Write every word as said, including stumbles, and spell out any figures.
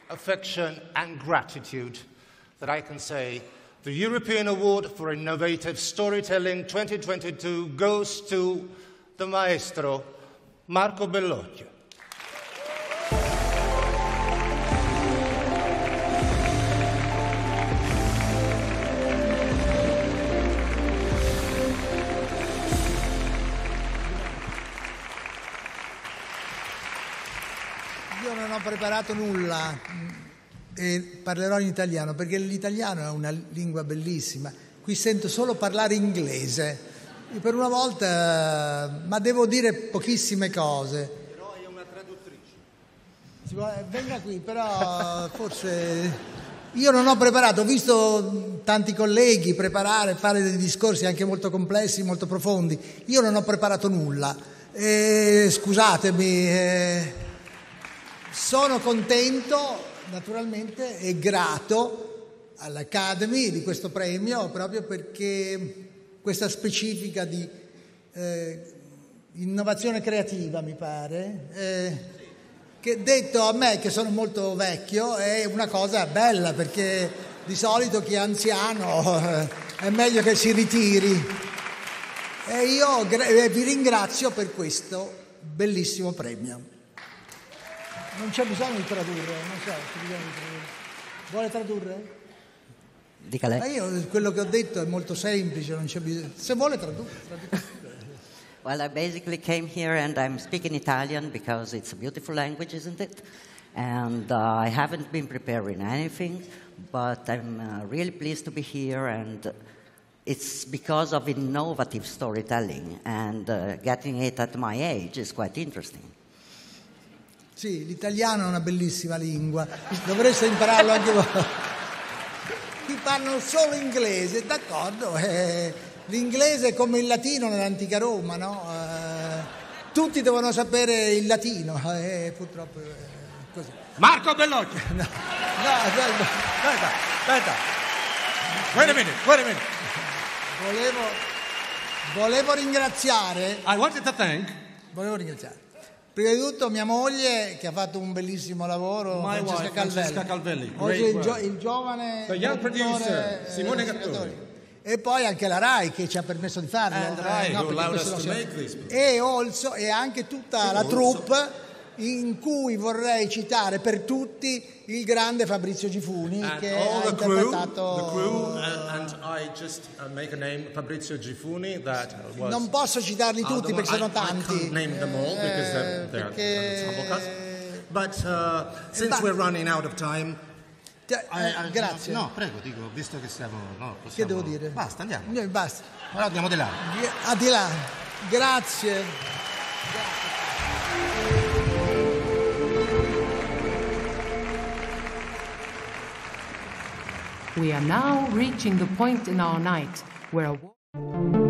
affection and gratitude that I can say the European Award for Innovative Storytelling twenty twenty-two goes to the maestro Marco Bellocchio. Io non ho preparato nulla e parlerò in italiano perché l'italiano è una lingua bellissima. Qui sento solo parlare inglese. E per una volta, ma devo dire pochissime cose. Però è una traduttrice. Venga qui, però forse io non ho preparato, ho visto tanti colleghi preparare, fare dei discorsi anche molto complessi, molto profondi. Io non ho preparato nulla. E, scusatemi. Eh, Sono contento, naturalmente, e grato all'Academy di questo premio proprio perché questa specifica di eh, innovazione creativa, mi pare, eh, che detto a me che sono molto vecchio è una cosa bella perché di solito chi è anziano eh, è meglio che si ritiri. E io vi ringrazio per questo bellissimo premio. Non c'è bisogno di tradurre, non so, c'è bisogno di tradurre. Vuole tradurre? Dica lei. Ma io quello che ho detto è molto semplice, non c'è bisogno. Se vuole tradurre. Well, I basically came here and I'm speaking Italian because it's a beautiful language, isn't it? And uh, I haven't been preparing anything, but I'm uh, really pleased to be here, and it's because of innovative storytelling, and uh, getting it at my age is quite interesting. Sì, l'italiano è una bellissima lingua, dovreste impararlo anche voi. Qui parlano solo inglese, d'accordo, eh, l'inglese è come il latino nell'antica Roma, no? Eh, tutti devono sapere il latino, eh, purtroppo è così. Marco Bellocchio! No, no, aspetta, aspetta, aspetta. Wait a minute, wait a minute. Volevo, volevo ringraziare... I wanted to thank... Volevo ringraziare. Prima di tutto mia moglie che ha fatto un bellissimo lavoro, My Francesca wife, Calvelli. Francesca Calvelli. Oggi il, gio- il giovane The young producer, eh, Simone Gattori. E poi anche la RAI che ci ha permesso di farlo. And RAI, no, who allowed questo us lo to so. make this. E, also, e anche tutta la Also. troupe in cui vorrei citare per tutti il grande Fabrizio Gifuni And che all ha the crew, interpretato... the crew, uh, and I just uh, make a name, Fabrizio Gifuni, that was... Non posso citarli tutti perché sono tanti. I can't name them all because they're, they're perché... on the Tumblecast. But uh, since we're running out of time... Eh, I, I, grazie. No, prego, dico, visto che siamo... No, possiamo... Che devo dire? Basta, andiamo. Noi basta. Allora andiamo di là. A di là. Grazie. We are now reaching the point in our night where a